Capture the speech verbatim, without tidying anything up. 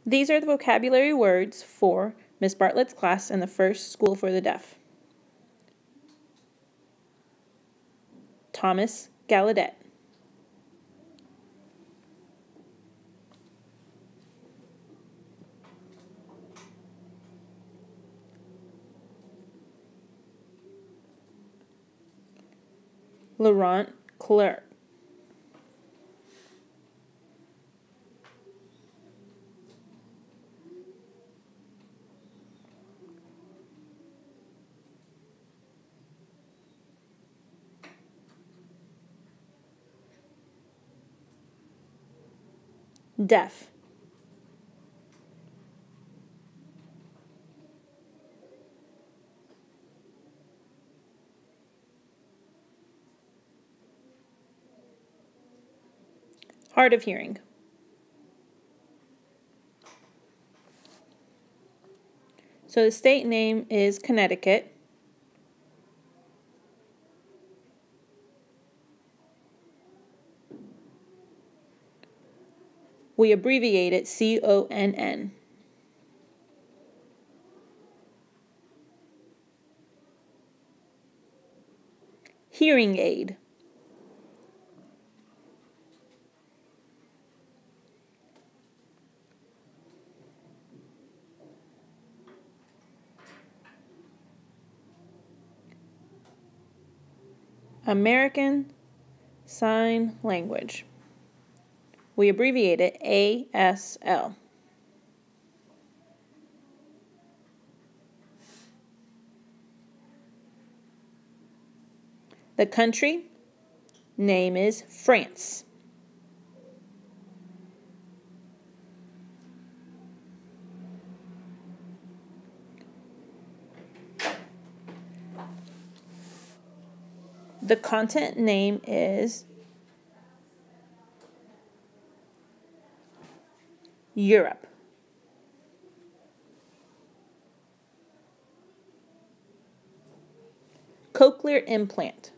These are the vocabulary words for Miss Bartlett's class in the first School for the Deaf. Thomas Gallaudet. Laurent Clerc. Deaf. Hard of hearing. So the state name is Connecticut. We abbreviate it C O N N. Hearing aid. American Sign Language. We abbreviate it A S L. The country name is France. The continent name is Europe. Cochlear implant.